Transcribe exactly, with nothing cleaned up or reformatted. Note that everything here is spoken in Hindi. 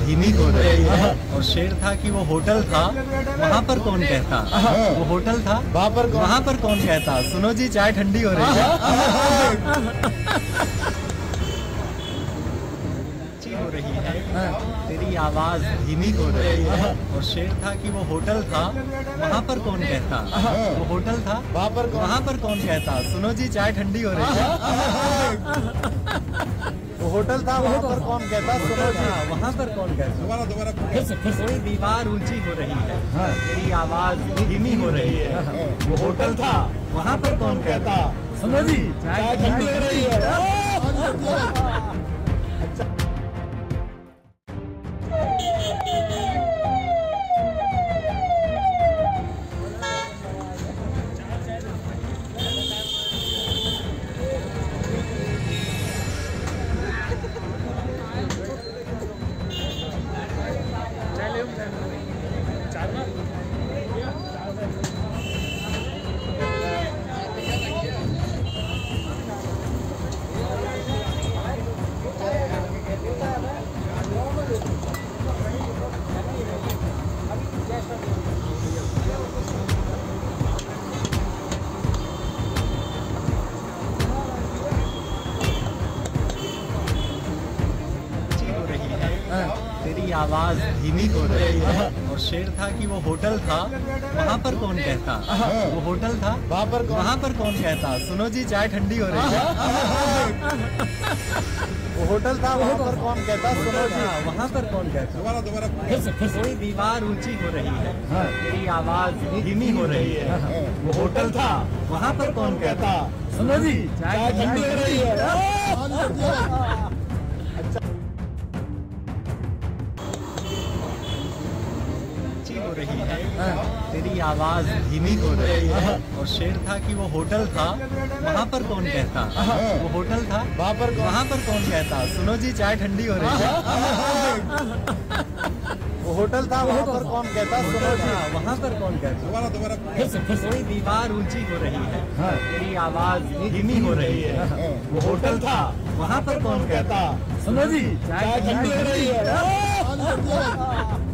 धीमी हो रही है और शेर था कि वो होटल था, वहाँ पर कौन कहता। वो होटल था, वहाँ पर वहाँ पर कौन कहता। सुनो जी, चाय ठंडी हो रही है। हो रही है, तेरी आवाज धीमी हो रही है और शेर था कि वो होटल था, वहाँ पर कौन कहता। वो होटल था, वहाँ पर वहाँ पर कौन कहता। सुनो जी, चाय ठंडी हो रही है। वो होटल था, वहाँ पर कौन कहता। सुनो जी, वहाँ पर कौन कहता। दोबारा दोबारा कोई दीवार ऊंची हो रही है, तेरी आवाज धीमी हो रही है। वो होटल था, वहाँ पर कौन कहता। सुनो जी, चाय ठंडी हो रही है। तेरी आवाज धीमी हो रही है और शेर था कि वो होटल था, वहाँ पर कौन कहता। वो होटल था, वहाँ पर वहाँ पर कौन कहता। सुनो जी, चाय ठंडी हो रही है। वो होटल था, वहाँ पर कौन कहता। सुनो जी, वहाँ पर कौन कहता। दोबारा दोबारा कोई दीवार ऊंची हो रही है, तेरी आवाज धीमी हो रही है। वो होटल था, वहाँ पर कौन कहता। सुनो जी, चाय ठंडी हो रही है। हो रही है, तेरी आवाज धीमी हो रही है और शेर था कि वो होटल था, वहाँ पर कौन कहता। वो होटल था, वहाँ पर वहाँ पर कौन कहता। सुनो जी, चाय ठंडी हो रही है। वो होटल था, वहाँ पर कौन कहता। सुनो जी, वहाँ पर कौन कहता। दोबारा दोबारा कोई दीवार ऊंची हो रही है, तेरी आवाज धीमी हो रही है। वो होटल था, वहाँ पर कौन कहता। सुनो जी, चाय ठंडी हो रही है।